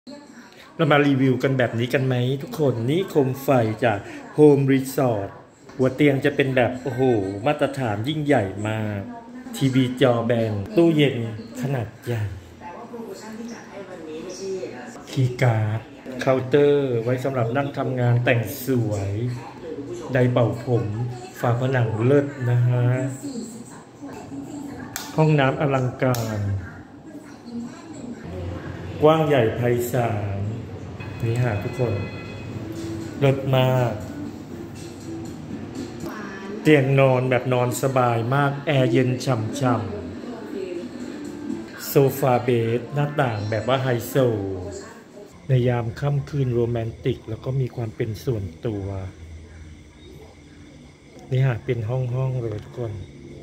เรามารีวิวกันแบบนี้กันไหมทุกคนนี่โคมไฟจากโฮมรีสอร์ทหัวเตียงจะเป็นแบบโอ้โหมาตรฐานยิ่งใหญ่มากทีวีจอแบนตู้เย็นขนาดใหญ่คีย์การ์ดเคาน์เตอร์ไว้สำหรับนั่งทำงานแต่งสวยไดร์เป่าผมฝาผนังเลิศนะฮะห้องน้ำอลังการกว้างใหญ่ไพศาลนี่ฮะทุกคนเลิศมากเตียงนอนแบบนอนสบายมากแอร์เย็นฉ่ำๆโซฟาเบดหน้าต่างแบบว่าไฮโซในยามค่ำคืนโรแมนติกแล้วก็มีความเป็นส่วนตัวนี่ฮะเป็นห้องเลยทุกคน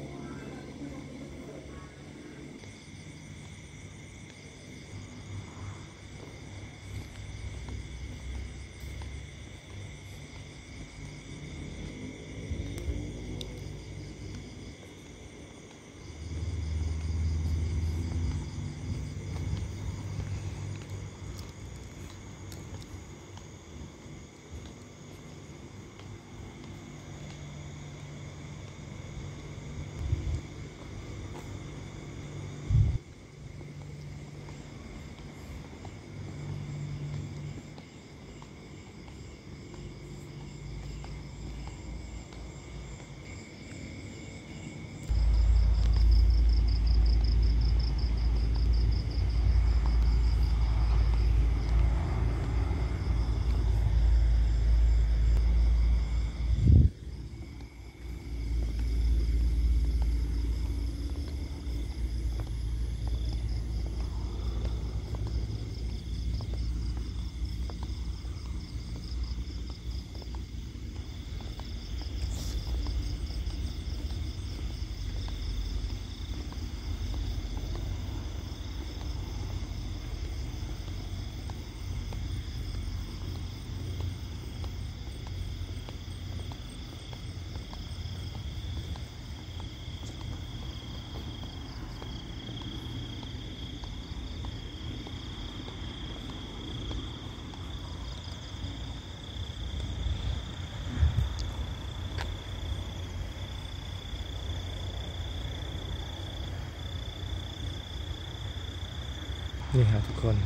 นี่ฮะทุกคน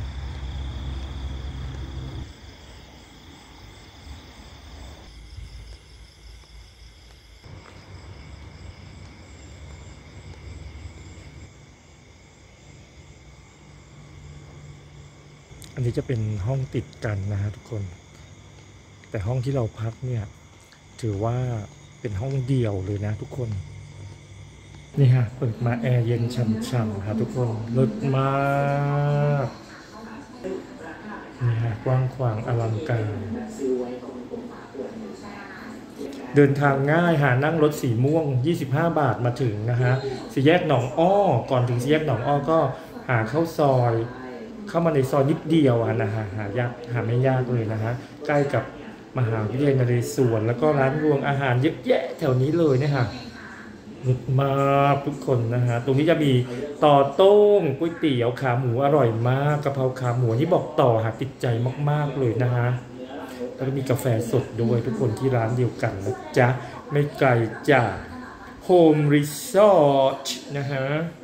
อันนี้จะเป็นห้องติดกันนะฮะทุกคนแต่ห้องที่เราพักเนี่ยถือว่าเป็นห้องเดี่ยวเลยนะทุกคนนี่ฮะเปิดมาแอร์เย็นช่ำๆฮะทุกคนเลิศมากนี่ฮะกว้างขวางอลังการเดินทางง่ายหานั่งรถสีม่วง25 บาทมาถึงนะฮะสี่แยกหนองอ้อก่อนถึงสี่แยกหนองอ้อก็หาเข้าซอยเข้ามาในซอยนิดเดียวนะฮะหาไม่ยากเลยนะฮะใกล้กับมหาวิทยาลัยนเรศวรแล้วก็ร้านรวงอาหารเยอะแยะแถวนี้เลยนะฮะรุดมากทุกคนนะฮะตรงนี้จะมีต่อโต้งก๋วยเตี๋ยวขาหมูอร่อยมากกะเพราขาหมูที่บอกต่อหาติดใจมากๆเลยนะฮะแล้วก็มีกาแฟสดด้วยทุกคนที่ร้านเดียวกันนะจ๊ะไม่ไกลจากโฮมรีสอร์ทนะฮะ